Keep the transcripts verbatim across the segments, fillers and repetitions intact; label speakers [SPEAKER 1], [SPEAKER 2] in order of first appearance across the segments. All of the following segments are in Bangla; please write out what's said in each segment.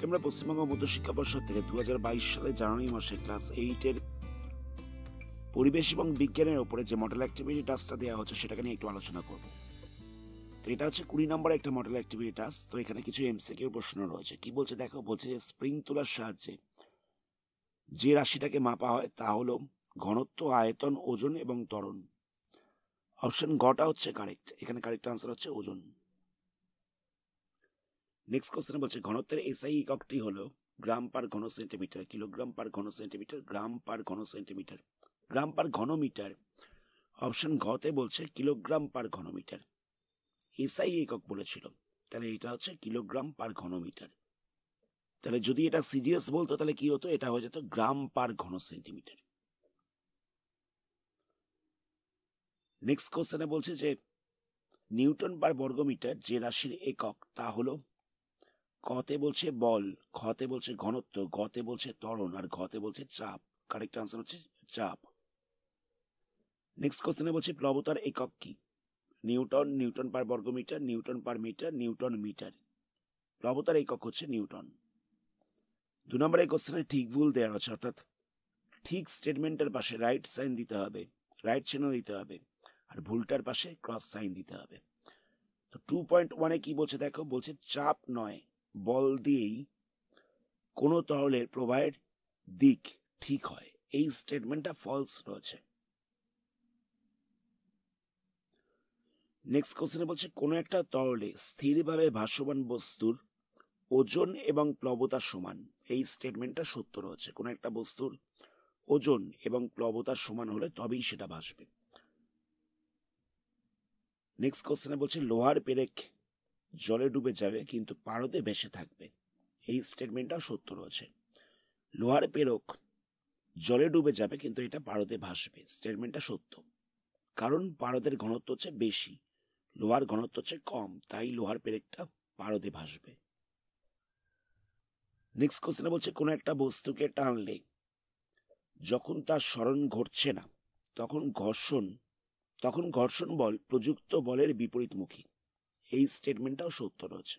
[SPEAKER 1] আমরা পশ্চিমবঙ্গ মধ্যশিক্ষা পর্ষদ থেকে দু হাজার বাইশ সালে জানুয়ারি মাসে ক্লাস এইটের পরিবেশ এবং বিজ্ঞানের উপরে যে মডেল অ্যাক্টিভিটি টাস্কটা দেওয়া হচ্ছে সেটাকে নিয়ে একটু আলোচনা করব। তো এটা হচ্ছে কুড়ি নম্বর একটা মডেল অ্যাক্টিভিটি টাস্ক। তো এখানে কিছু এমসিকিউ প্রশ্ন রয়েছে। কি বলছে দেখো, বলছে যে স্প্রিং তোলার সাহায্যে যে রাশিটাকে মাপা হয় তা হলো ঘনত্ব, আয়তন, ওজন এবং ত্বরণ। অপশন গটা হচ্ছে কারেক্ট, এখানে কারেক্ট আনসার হচ্ছে ওজন। নেক্সট কোশ্চেনে বলছে ঘনত্বের এসআই এককটি হলো গ্রাম পার ঘন সেন্টিমিটার, কিলোগ্রাম পার ঘন সেন্টিমিটার, গ্রাম পার ঘন সেন্টিমিটার, গ্রাম পার ঘনমিটার। অপশন ঘতে বলছে কিলোগ্রাম পার ঘনমিটার। এসআই একক বলেছিল, তাহলে এটা হচ্ছে কিলোগ্রাম পার ঘনমিটার। তাহলে যদি এটা সিজিএস বলতো তাহলে কি হতো, এটা হয়ে যেত গ্রাম পার ঘন সেন্টিমিটার। নেক্সট কোশ্চেনে বলছে যে নিউটন পার বর্গমিটার যে রাশির একক তা হলো, কতে বলছে বল, খতে বলছে ঘনত্ব, গতে বলছে ত্বরণ, আর ঘতে বলছে চাপ। কারেক্ট আনসার হচ্ছে চাপ। নেক্সট কোশ্চেনে বলছে প্লবতার একক কি? নিউটন, নিউটন পার বর্গমিটার, newton per metre, newton metre. প্লবতার একক হচ্ছে নিউটন। দু নম্বরের কোশ্চেনে ঠিক ভুল দেওয়া আছে, অর্থাৎ ঠিক স্টেটমেন্টের পাশে রাইট সাইন দিতে হবে, রাইট চিহ্ন দিতে হবে, আর ভুলটার পাশে ক্রস সাইন দিতে হবে। তো টু পয়েন্ট ওয়ানে কি বলছে দেখো, বলছে চাপ নয় বল দিয়েই কোনো তরলের প্রবাহের দিক ঠিক হয়। এই স্টেটমেন্টটা ফলস রয়েছে। নেক্সট কোশ্চেনে বলছে কোনো একটা তরলে স্থিরভাবে ভাসমান বস্তুর ওজন এবং প্লবতা সমান। এই স্টেটমেন্টটা সত্য রয়েছে। কোনো একটা বস্তুর ওজন এবং প্লবতা সমান হলে তবেই সেটা ভাসবে। নেক্সট কোশ্চেনে বলছে লোহার পেরেক জলে ডুবে যাবে কিন্তু পারদে ভেসে থাকবে। এই স্টেটমেন্টটা সত্য রয়েছে। লোহার পেরেক জলে ডুবে যাবে কিন্তু এটা পারদে ভাসবে, স্টেটমেন্টটা সত্য। কারণ পারদের ঘনত্ব হচ্ছে বেশি, লোহার ঘনত্ব হচ্ছে কম, তাই লোহার পেরেকটা পারদে ভাসবে। নেক্সট কোশ্চেনে বলছে কোন একটা বস্তুকে টানলে যখন তার স্মরণ ঘটছে না তখন ঘর্ষণ তখন ঘর্ষণ বল প্রযুক্ত বলের বিপরীতমুখী। এই স্টেটমেন্টটাও সত্য রয়েছে।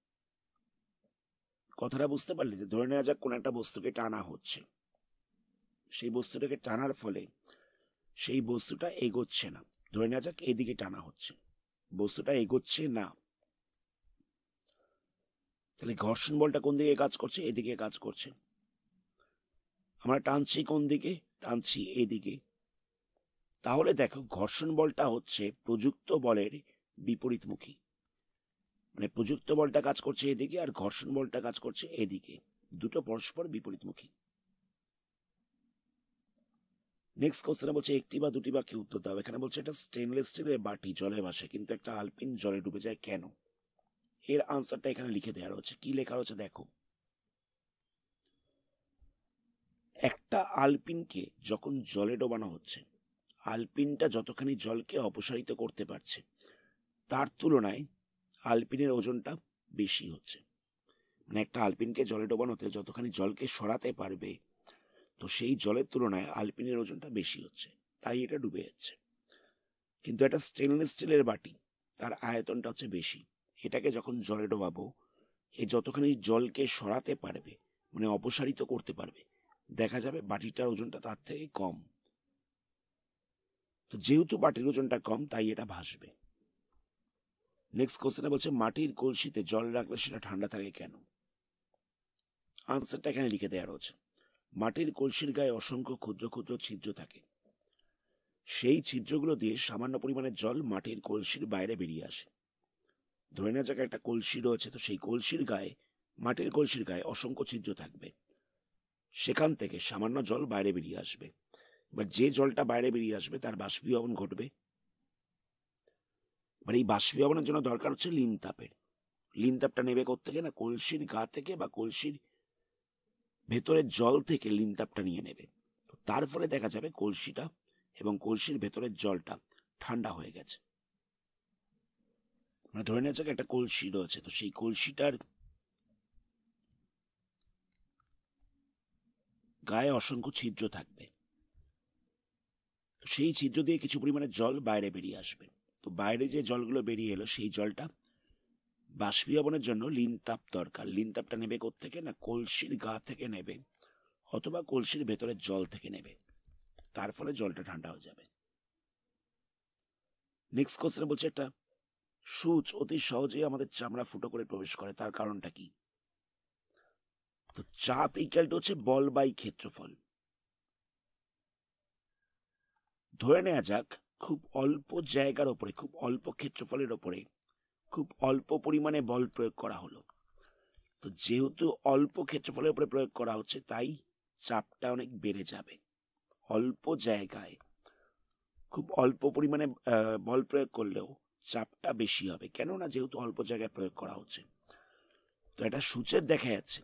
[SPEAKER 1] কথাটা বুঝতে পারলে? যে ধরে নেওয়া যাক কোন একটা বস্তুকে টানা হচ্ছে, সেই বস্তুটাকে টানার ফলে সেই বস্তুটা এগোচ্ছে না। ধরে নেওয়া যাক এদিকে টানা হচ্ছে, বস্তুটা এগোচ্ছে না, তাহলে ঘর্ষণ বলটা কোন দিকে কাজ করছে? এদিকে কাজ করছে। আমরা টানছি কোন দিকে? টানছি এদিকে। তাহলে দেখো ঘর্ষণ বলটা হচ্ছে প্রযুক্ত বলের বিপরীতমুখী, মানে প্রযুক্ত বলটা কাজ করছে এদিকে আর ঘর্ষণ বলটা কাজ করছে এদিকে, দুটো পরস্পর বিপরীতমুখী। নেক্সট কোশ্চেনে বলছে একটি বা দুটি বাক্যে উত্তর দাও। এখানে বলছে এটা স্টেনলেস স্টিলের বাটি জলে ভাসে কিন্তু একটা আলপিন জলে ডুবে যায় কেন? এর আনসারটা এখানে লিখে দেওয়া রয়েছে। কি লেখা রয়েছে দেখো, একটা আলপিনকে যখন জলে ডোবানো হচ্ছে, আলপিনটা যতখানি জলকে অপসারিত করতে পারছে তার তুলনায় আলপিনের ওজনটা বেশি হচ্ছে। মানে একটা আলপিনকে জলে ডোবানোতে যতখানি জলকে সরাতে পারবে তো সেই জলের তুলনায় আলপিনের ওজনটা বেশি হচ্ছে, তাই এটা ডুবে যাচ্ছে। কিন্তু একটা স্টেনলেস স্টিলের বাটি, তার আয়তনটা হচ্ছে বেশি, এটাকে যখন জলে ডোবাবো এ যতখানি জলকে সরাতে পারবে মানে অপসারিত করতে পারবে, দেখা যাবে বাটিটার ওজনটা তার থেকে কম। তো যেহেতু বাটির ওজনটা কম তাই এটা ভাসবে। নেক্সট কোশ্চেনে বলছে মাটির কলসিতে জল রাখলে সেটা ঠান্ডা থাকে কেন? আনসারটা এখানে লিখে দেওয়া রয়েছে। মাটির কলসির গায়ে অসংখ্য ক্ষুদ্র ক্ষুদ্র ছিদ্র থাকে, সেই ছিদ্রগুলো দিয়ে সামান্য পরিমাণে জল মাটির কলসির বাইরে বেরিয়ে আসে। ধরে নেওয়া যাক একটা কলসি রয়েছে, তো সেই কলসির গায়ে, মাটির কলসির গায়ে অসংখ্য ছিদ্র থাকবে, সেখান থেকে সামান্য জল বাইরে বেরিয়ে আসবে। এবার যে জলটা বাইরে বেরিয়ে আসবে তার বাষ্পীভবন ঘটবে। এবার এই বাষ্পীভবনের জন্য দরকার হচ্ছে লিন তাপের। লিন তাপটা নেবে কোত্থেকে? না কলসির গা থেকে বা কলসির ভেতরের জল থেকে লিন তাপটা নিয়ে নেবে। তো তার ফলে দেখা যাবে কলসিটা এবং কলসির ভেতরের জলটা ঠান্ডা হয়ে গেছে। মানে ধরে নেওয়া যাক একটা কলসি রয়েছে, তো সেই কলসিটার গায়ে অসংখ্য ছিদ্র থাকবে, তো সেই ছিদ্র দিয়ে কিছু পরিমাণে জল বাইরে বেরিয়ে আসবে। তো বাইরে যে জলগুলো বেরিয়ে এলো সেই জলটা বাষ্পীভবনের জন্য লিন তাপ দরকার। লিন তাপটা নেবে কোত্থেকে? না কলসির গা থেকে নেবে, অথবা কলসির ভেতরের জল থেকে নেবে, তার ফলে জলটা ঠান্ডা হয়ে যাবে। নেক্সট কোশ্চেনে বলছে একটা সূচ অতি সহজেই আমাদের চামড়া ফুটো করে প্রবেশ করে, তার কারণটা কি? তো চাপ ইকুয়াল টু হচ্ছে বল বাই ক্ষেত্রফল। ধরে নেওয়া যাক খুব অল্প জায়গার ওপরে, খুব অল্প ক্ষেত্রফলের ওপরে খুব অল্প পরিমাণে বল প্রয়োগ করা হলো। তো যেহেতু অল্প ক্ষেত্রফলের উপরে প্রয়োগ করা হচ্ছে, তাই চাপটা অনেক বেড়ে যাবে। অল্প জায়গায় খুব অল্প পরিমাণে বল প্রয়োগ করলেও চাপটা বেশি হবে, কেননা যেহেতু অল্প জায়গায় প্রয়োগ করা হচ্ছে। তো এটা সূচের দেখা যাচ্ছে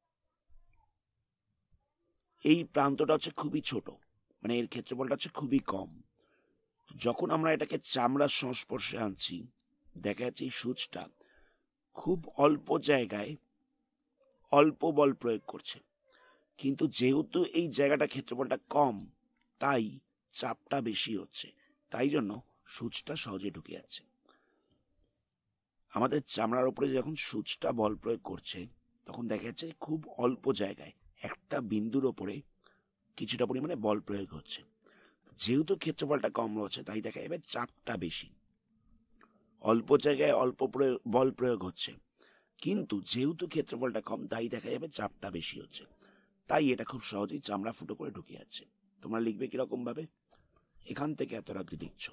[SPEAKER 1] এই প্রান্তটা হচ্ছে খুবই ছোট, মানে এর ক্ষেত্রফলটা হচ্ছে খুবই কম। যখন আমরা এটাকে চামড়ার সংস্পর্শে আনছি, দেখা যাচ্ছে এই সূচটা খুব অল্প জায়গায় অল্প বল প্রয়োগ করছে, কিন্তু যেহেতু এই জায়গাটা ক্ষেত্রফলটা কম, তাই চাপটা বেশি হচ্ছে, তাই জন্য সূচটা সহজে ঢুকে যাচ্ছে। আমাদের চামড়ার উপরে যখন সূচটা বল প্রয়োগ করছে, তখন দেখা যাচ্ছে খুব অল্প জায়গায় একটা বিন্দুর ওপরে কিছুটা পরিমাণে বল প্রয়োগ হচ্ছে। যেহেতু ক্ষেত্রফলটা কম রয়েছে, তাই দেখা যাবে চাপটা বেশি। অল্প জায়গায় অল্প বল প্রয়োগ হচ্ছে, কিন্তু যেহেতু ক্ষেত্রফলটা কম, তাই দেখা যাবে চাপটা বেশি হচ্ছে। তাই এটা খুব সহজেই চামড়া ফুটো করে ঢুকে যাচ্ছে। তোমরা লিখবে কিরকম ভাবে? এখান থেকে এত রাখতে লিখছ।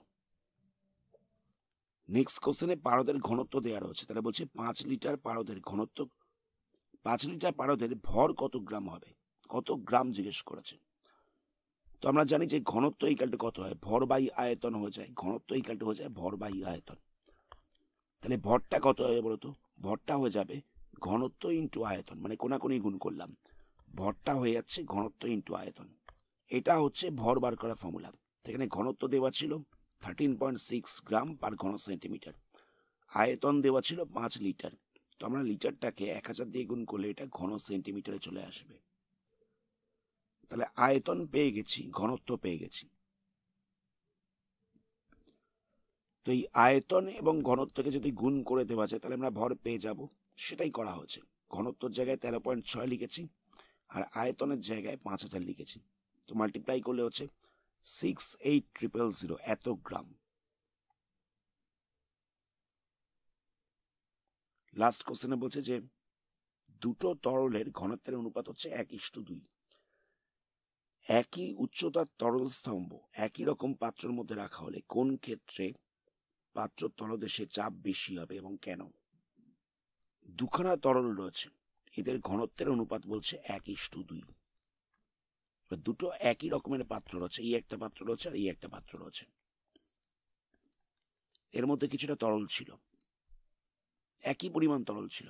[SPEAKER 1] নেক্সট কোশ্চেনে পারদের ঘনত্ব দেওয়া রয়েছে। তারা বলছে পাঁচ লিটার পারদের ঘনত্ব, পাঁচ লিটার পারদের ভর কত গ্রাম হবে? কত গ্রাম জিজ্ঞেস করেছে। তো আমরা জানি যে ঘনত্ব ইকুয়াল টু কত হয়? ভর বাই আয়তন হয়ে যায়। ঘনত্ব ইকুয়াল টু হয়ে যায় ভর বাই আয়তন। তাহলে ভরটা কত হবে বলতো? ভরটা হয়ে যাবে ঘনত্ব ইন্টু আয়তন, মানে কোনাকুনি গুণ করলাম, ভরটা হয়ে যাচ্ছে ঘনত্ব ইন্টু আয়তন। এটা হচ্ছে ভর বার করা ফর্মুলা। সেখানে ঘনত্ব দেওয়া ছিল thirteen point six gram per ঘন সেন্টিমিটার, আয়তন দেওয়া ছিল পাঁচ লিটার। তো আমরা লিটারটাকে এক হাজার দিয়ে গুণ করলে এটা ঘন সেন্টিমিটারে চলে আসবে। তাহলে আয়তন পেয়ে গেছি, ঘনত্ব পেয়ে গেছি। তো এই আয়তন এবং ঘনত্বকে যদি গুণ করে দেওয়া যায়, তাহলে আমরা ভর পেয়ে যাব। সেটাই করা হয়েছে। ঘনত্বর জায়গায় তেরো পয়েন্ট ছয় লিখেছি, আর আয়তনের জায়গায় পাঁচ হাজার লিখেছি। তো মাল্টিপ্লাই করলে হচ্ছে সিক্স এইট ট্রিপল জিরো এত গ্রাম। লাস্ট কোশ্চেনে বলছে যে দুটো তরলের ঘনত্বের অনুপাত হচ্ছে এক ইস্টু দুই। একই উচ্চতার তরল স্তম্ভ একই রকম পাত্রের মধ্যে রাখা হলে কোন ক্ষেত্রে পাত্র তলদেশে চাপ বেশি হবে এবং কেন? দুখানা তরল রয়েছে, এদের ঘনত্বের অনুপাত বলছে এক ইস্টু দুই। দুটো একই রকমের পাত্র রয়েছে, এই একটা পাত্র রয়েছে আর এই একটা পাত্র রয়েছে। এর মধ্যে কিছুটা তরল ছিল, একই পরিমাণ তরল ছিল।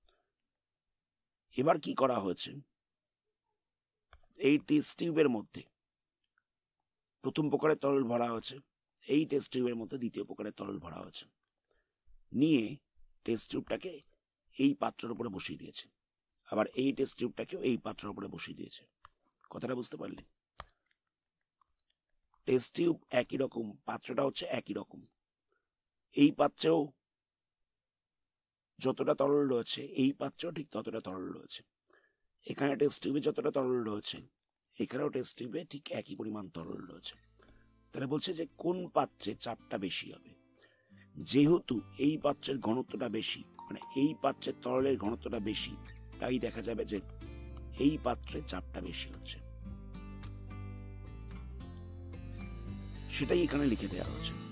[SPEAKER 1] এবার কি করা হয়েছে? এই টেস্ট টিউবের মধ্যে প্রথম প্রকারের তরল ভরা হয়েছে, এই টেস্ট টিউবের মধ্যে দ্বিতীয় প্রকারের তরল ভরা হয়েছে। নিয়ে টেস্ট টিউবটাকে এই পাত্রের উপরে বসিয়ে দিয়েছে, আবার এই টেস্ট টিউবটাকেও এই পাত্রের উপরে বসিয়ে দিয়েছে। কথাটা বুঝতে পারলে? টেস্ট টিউব একই রকম, পাত্রটা হচ্ছে একই রকম। এই পাত্রেও যতটা তরল রয়েছে, এই পাত্রেও ঠিক ততটা তরল রয়েছে। এখানে টেস্ট টিউবে যতটা তরল রয়েছে, এখানেও টেস্ট টিউবে ঠিক একই পরিমাণ তরল রয়েছে। তাহলে বলছে যে কোন পাত্রে চাপটা বেশি হবে। যেহেতু এই পাত্রের ঘনত্বটা বেশি, মানে এই পাত্রের তরলের ঘনত্বটা বেশি, তাই দেখা যাবে যে এই পাত্রে চাপটা বেশি হচ্ছে। সেটাই এখানে লিখে দেওয়া হয়েছে।